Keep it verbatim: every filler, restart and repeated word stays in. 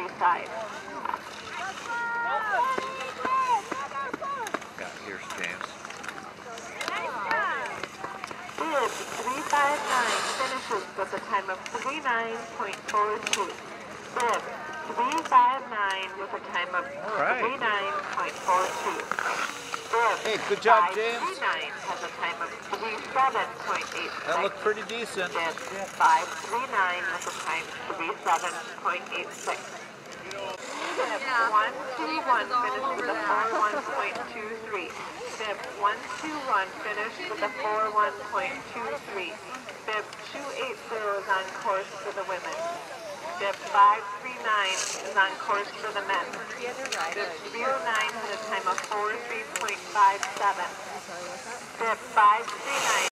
three five. Yeah, here's James. Bib three five nine finishes with a time of three nine point four two. Bib three five nine with a time of three nine point four two. Bib Hey, good job, five James. three nine has a time of three seven point eight six. That looked pretty decent. Bib five three nine with a time three seven point eight six. Bib one two one finished with a four one point two three. Bib one two one finished with a four one point two three. Bib two eighty is on course for the women. Bib five three nine is on course for the men. Bib three oh nine had a time of four three point five seven. Bib five three nine